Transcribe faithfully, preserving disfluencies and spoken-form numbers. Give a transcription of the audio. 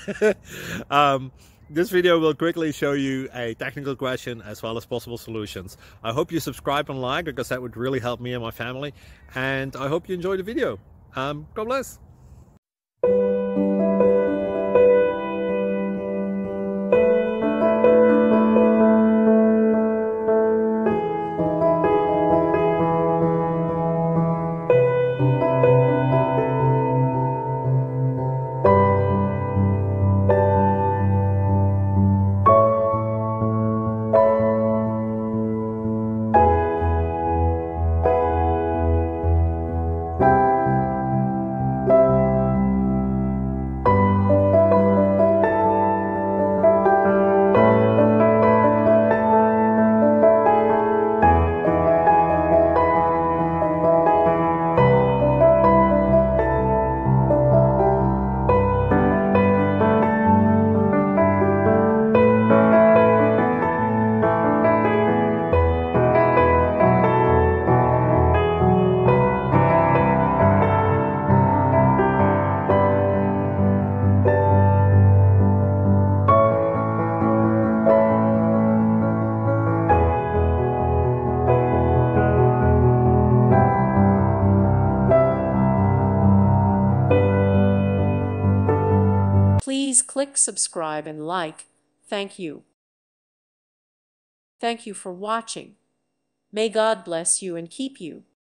um, this video will quickly show you a technical question as well as possible solutions. I hope you subscribe and like, because that would really help me and my family. And I hope you enjoy the video. Um, God bless. Please click subscribe and like. Thank you. Thank you for watching. May God bless you and keep you.